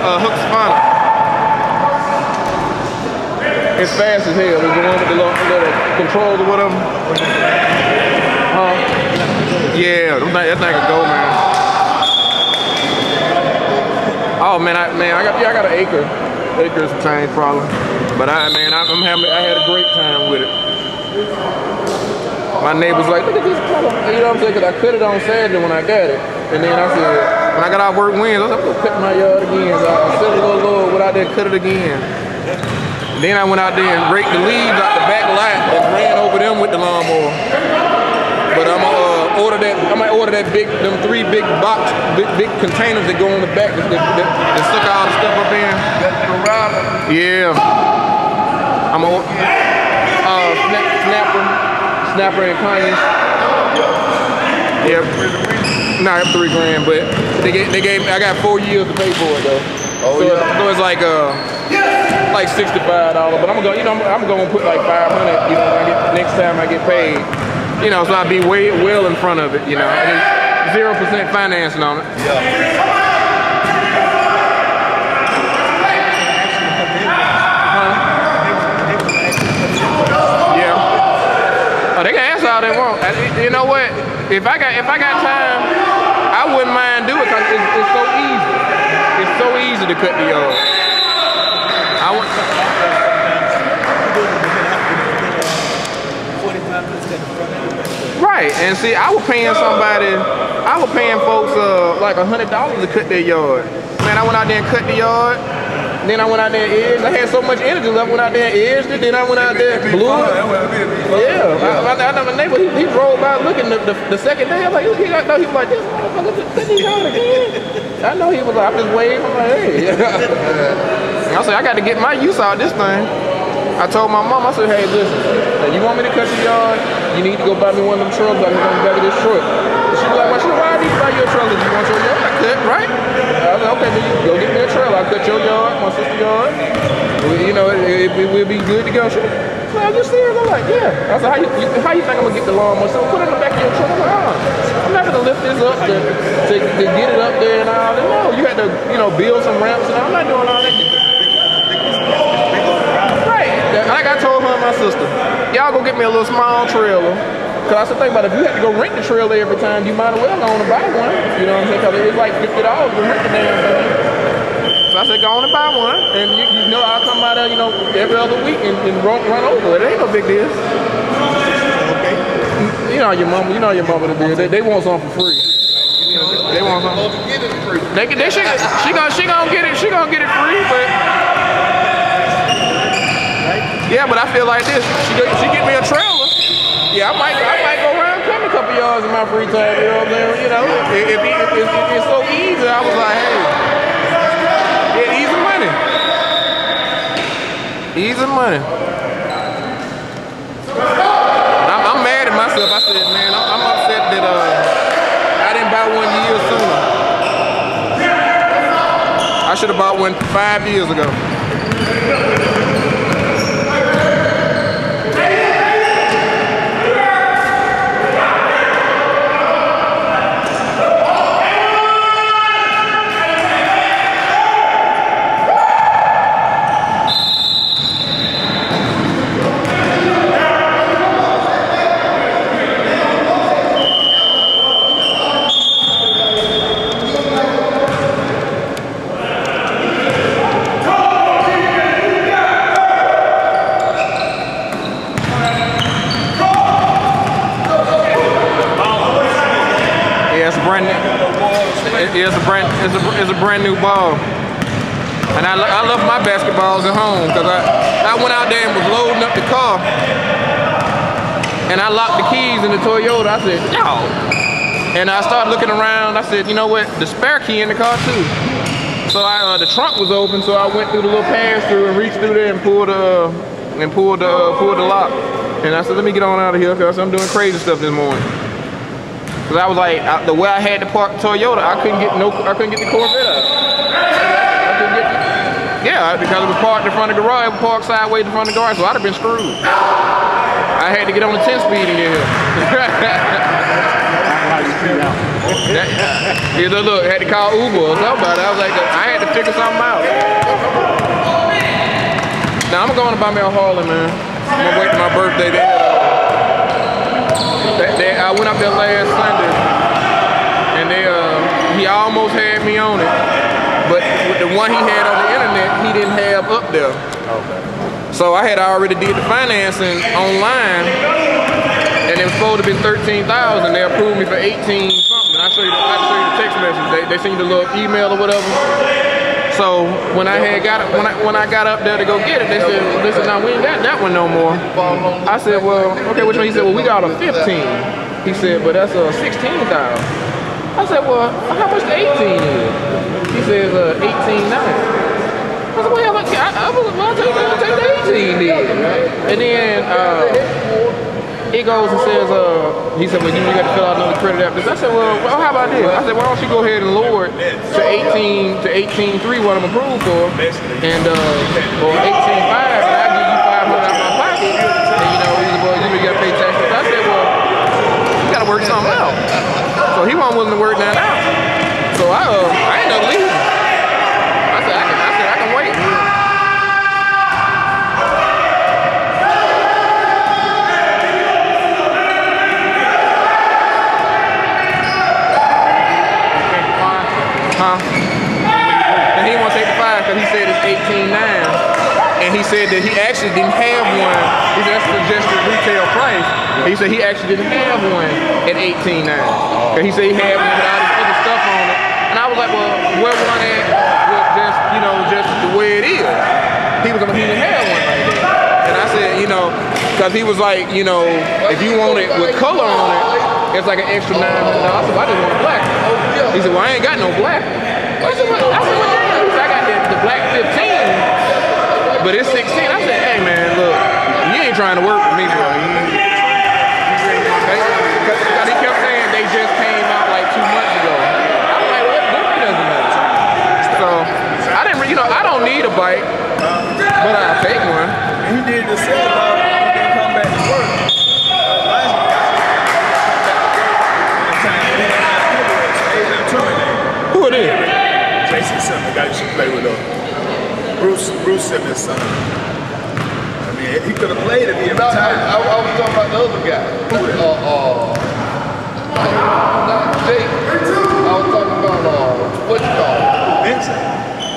Husqvarna. It's fast as hell. It's the one with the little controls or whatever. Yeah, that thing can go, man. Oh man, I got an acre. Acre's a tiny problem, but I had a great time with it. My neighbor's like, look at this color. You know what I'm saying? Cause I cut it on Saturday when I got it, and then I said, when I got out work Wednesday, I was like, I'm gonna cut my yard again. So I set it a little, went out there and cut it again. And then I went out there and raked the leaves out the back lot and ran over them with the lawnmower. But I'm gonna order that. I might order that them 3 big box, big containers that go on the back that suck all the stuff up in. Yeah. I'm gonna snapper and conyers. Yep. Nah, $3 grand, but they gave me. I got 4 years to pay for it though. Oh, so it's like $65. But I'm gonna put like 500. You know, next time I get paid. You know, so I'll be well in front of it. You know, I mean, 0% financing on it. Yeah. Oh, they can ask all they want. You know what? If I got time, I wouldn't mind doing it because it's so easy. It's so easy to cut the yard. Right, and see, I was paying folks like $100 to cut their yard. Man, I went out there and cut the yard. Then I went out there and edged. I had so much energy left. Went out there and edged it. Then I went out there and blew it. Yeah, I know my neighbor. He drove by looking the second day. I was like, I know he was like, this motherfucker cut these out again. I know he was like, I'm just waving. I'm like, hey. I said, I got to get my use out of this thing. I told my mom, I said, hey, listen, you want me to cut the yard? You need to go buy me one of them trucks. I'm going to back of this truck. She was like, well, why do you buy your trailer? You want your yard cut, right? I was like, okay, then you go get me a trailer. I'll cut your yard, my sister's yard. You know, we'll be good to go. She was like, are you serious? I'm like, yeah. I said, how you think I'm going to get the lawnmower? So put it in the back of your truck. I'm like, I'm not going to lift this up to get it up there and all that. No, you had to, you know, build some ramps and all. I'm not doing all that. Like I told her and my sister, y'all go get me a little small trailer. Cause I said, think about it, if you had to go rent the trailer every time, you might as well go on and buy one. You know what I'm saying? Cause it's like $50 to rent the damn thing. So I said, go on and buy one. And you know, I'll come by there, you know, every other week and run over it. It ain't no big deal. Okay. You know your mama to do. They want something for free. They want something. She gonna get it free, but. Yeah, but I feel like this. She get me a trailer. Yeah, I might go around cutting a couple yards in my free time. You know what I'm saying? You know, if it's so easy, I was like, hey, yeah, easy money. Easy money. I'm mad at myself. I said, man, I'm upset that I didn't buy one year sooner. I should have bought one 5 years ago. It's a brand new ball, and I love my basketballs at home because I went out there and was loading up the car, and I locked the keys in the Toyota. I said no, and I started looking around. I said, you know what? The spare key in the car too. So the trunk was open, so I went through the little pass through and reached through there and pulled the lock. And I said, let me get on out of here because I'm doing crazy stuff this morning. Cause I was like, the way I had to park the Toyota, I couldn't get the Corvette out. Because it was parked in front of the garage, it was parked sideways in front of the garage, so I'd have been screwed. I had to get on the 10-speed in here. He said, look, I had to call Uber or somebody. I was like, I had to figure something out. Now I'm going to buy me a Harley, man. I'm gonna wait till my birthday. I went up there last Sunday, and he almost had me on it, but with the one he had on the internet, he didn't have up there. Okay. So I had already did the financing online, and it was supposed to be 13,000. They approved me for 18 something. I show you the text message. They sent you the little email or whatever. So when I got up there to go get it, they said, listen, now we ain't got that one no more. I said, well, okay, which one? He said, well, we got a 15. He said, but that's a 16,000. I said, well, how much the 18 is? He says, 18.9. I said, well, I'll take the 18 then. And then he goes and says, he said, well, you got to fill out another credit after this. I said, well, how about this? I said, why don't you go ahead and lower it to 18.3 what I'm approved for, and or 18.5, and I'll give you 500 out of my pocket. And he said, well, you got to pay taxes. I said, well, you got to work something out. So he wasn't willing to work that out. So I ended up leaving. I said, I can wait. And he didn't want to take the 5 because he said it's 18.9, and he said that he actually didn't have one. He said that's the suggested retail price. He said he actually didn't have one at 18.9. Because he said he had one with all this other stuff on it. And I was like, well, where one at with just the way it is? He didn't have one like that. And I said, because he was like, if you want it with color on it, it's like an extra $900. I said, well, I just want a black one. He said, well, I ain't got no black one. I said, well, damn. He said, I got the black 15, but it's 16. I said, hey, man, look, you ain't trying to work with me, bro. Because he kept saying they just came out like 2 months ago. I was like, what difference does it make? So, I didn't, I don't need a bike, but I'll take one. He did the same about he didn't come back to work. Who it is? Jason Simmons, the guy you should play with Bruce Simmons' son. I mean, he could have played if he had retired. I was talking about the other guy. Not Jake. I was talking about, what you call it? Vincent.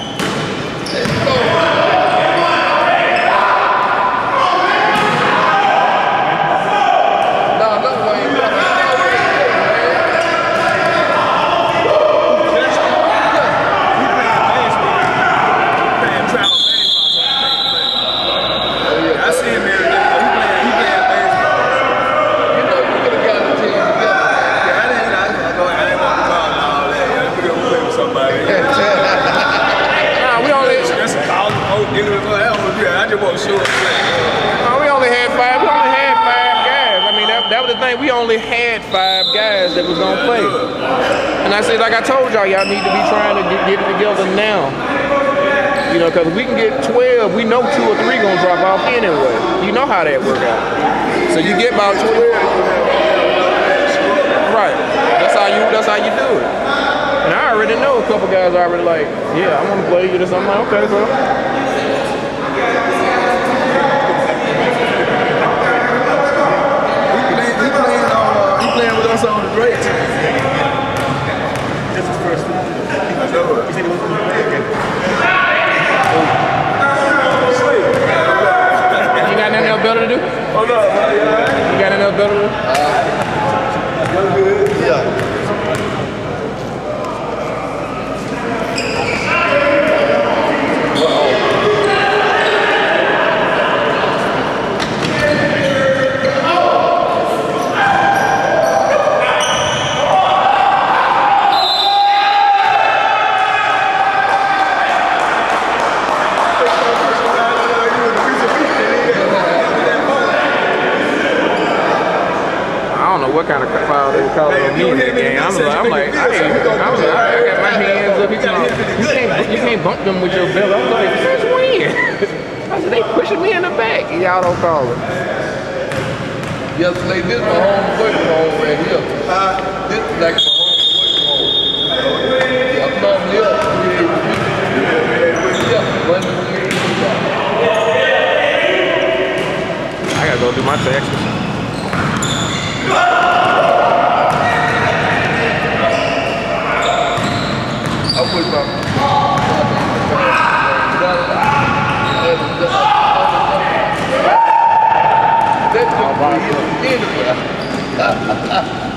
We only had 5 guys that was gonna play, and I said, like I told y'all, y'all need to be trying to get it together now. Because if we can get 12, we know 2 or 3 gonna drop off anyway. You know how that work out. So you get about 12. Right. That's how you do it. And I already know a couple guys are already like, yeah, I want to play you or something. I'm like, okay, bro. On the great team. This is first. He said he was going to play again. You got nothing else better to do? Oh no. You got nothing else better to do? Yeah. What kind of foul they call on me in that game? I'm like, I got my hands up. He told me, you can't bump them with your belt. I was like, since when? I said, they pushing me in the back. Y'all don't call it. Yesterday, this my home away from home right here. This is like my home away from home. my taxes. I put my that's the